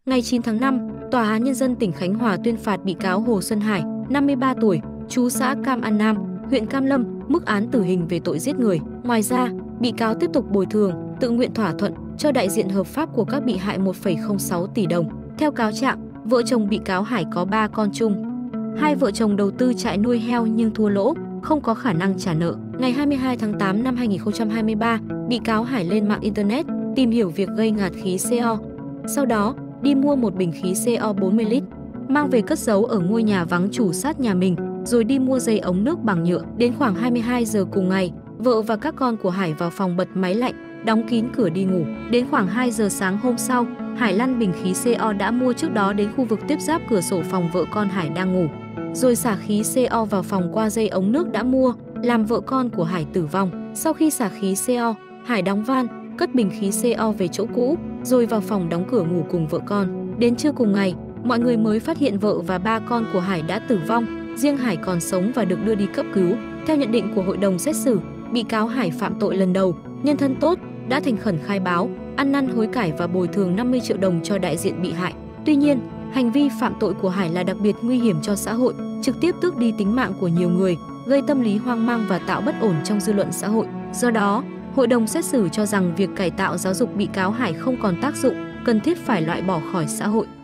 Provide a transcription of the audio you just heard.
Ngày 9 tháng 5, Tòa án Nhân dân tỉnh Khánh Hòa tuyên phạt bị cáo Hồ Xuân Hải, 53 tuổi, trú xã Cam An Nam, huyện Cam Lâm, mức án tử hình về tội giết người. Ngoài ra, bị cáo tiếp tục bồi thường, tự nguyện thỏa thuận cho đại diện hợp pháp của các bị hại 1,06 tỷ đồng. Theo cáo trạng, vợ chồng bị cáo Hải có 3 con chung. Hai vợ chồng đầu tư trại nuôi heo nhưng thua lỗ, không có khả năng trả nợ. Ngày 22 tháng 8 năm 2023, bị cáo Hải lên mạng Internet tìm hiểu việc gây ngạt khí CO. Sau đó, đi mua một bình khí CO 40 lít, mang về cất giấu ở ngôi nhà vắng chủ sát nhà mình, rồi đi mua dây ống nước bằng nhựa. Đến khoảng 22 giờ cùng ngày, vợ và các con của Hải vào phòng bật máy lạnh, đóng kín cửa đi ngủ. Đến khoảng 2 giờ sáng hôm sau, Hải lăn bình khí CO đã mua trước đó đến khu vực tiếp giáp cửa sổ phòng vợ con Hải đang ngủ, rồi xả khí CO vào phòng qua dây ống nước đã mua, làm vợ con của Hải tử vong. Sau khi xả khí CO, Hải đóng van, cất bình khí CO về chỗ cũ, rồi vào phòng đóng cửa ngủ cùng vợ con. Đến trưa cùng ngày, mọi người mới phát hiện vợ và 3 con của Hải đã tử vong, riêng Hải còn sống và được đưa đi cấp cứu. Theo nhận định của hội đồng xét xử, bị cáo Hải phạm tội lần đầu, nhân thân tốt, đã thành khẩn khai báo, ăn năn hối cải và bồi thường 50 triệu đồng cho đại diện bị hại. Tuy nhiên, hành vi phạm tội của Hải là đặc biệt nguy hiểm cho xã hội, trực tiếp tước đi tính mạng của nhiều người, gây tâm lý hoang mang và tạo bất ổn trong dư luận xã hội. Do đó, hội đồng xét xử cho rằng việc cải tạo giáo dục bị cáo Hải không còn tác dụng, cần thiết phải loại bỏ khỏi xã hội.